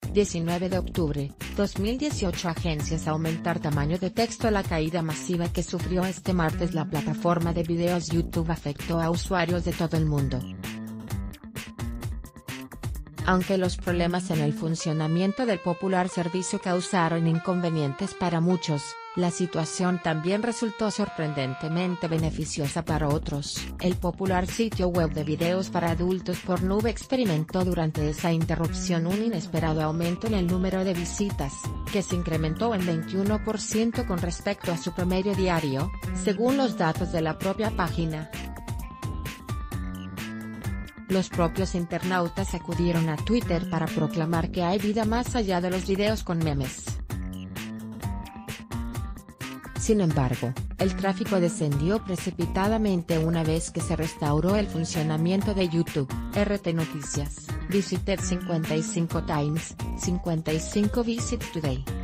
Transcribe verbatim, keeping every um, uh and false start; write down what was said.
diecinueve de octubre, dos mil dieciocho. Agencias aumentar tamaño de texto. La caída masiva que sufrió este martes la plataforma de videos YouTube afectó a usuarios de todo el mundo. Aunque los problemas en el funcionamiento del popular servicio causaron inconvenientes para muchos, la situación también resultó sorprendentemente beneficiosa para otros. El popular sitio web de videos para adultos Pornhub experimentó durante esa interrupción un inesperado aumento en el número de visitas, que se incrementó en veintiuno por ciento con respecto a su promedio diario, según los datos de la propia página. Los propios internautas acudieron a Twitter para proclamar que hay vida más allá de los videos con memes. Sin embargo, el tráfico descendió precipitadamente una vez que se restauró el funcionamiento de YouTube. R T Noticias, Visited cincuenta y cinco Times, cincuenta y cinco Visit Today.